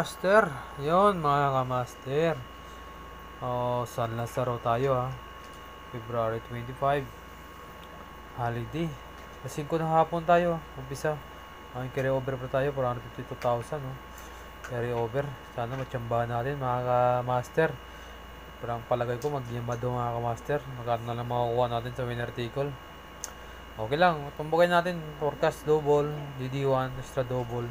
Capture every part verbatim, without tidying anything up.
kamaster. Yun mga kamaster. Oh, San Lazaro tayo ha. February twenty-five. Holiday. Kasing ko ng hapon tayo. Umpisa. Ang carry over pa tayo. four hundred fifty-two thousand. No? Carry over. Sana matsambahan natin mga kamaster. Pero ang palagay ko magyamado mga kamaster. Magkano na lang makukuha natin sa winner article. Okay lang. Tumbukin natin. Forecast double. D D one. Extra double.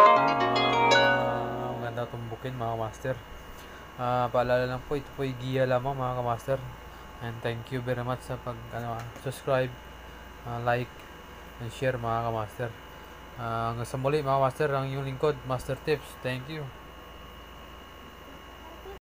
Uh, maganda tumbukin mga master. Uh, paalala lang po, ito po yung giya lamang mga kamaster. And thank you very much sa pag ano, subscribe, uh, like, and share mga kamaster. Uh, hanggang sa muli mga master, ang inyong lingkod, Master Tips. Thank you.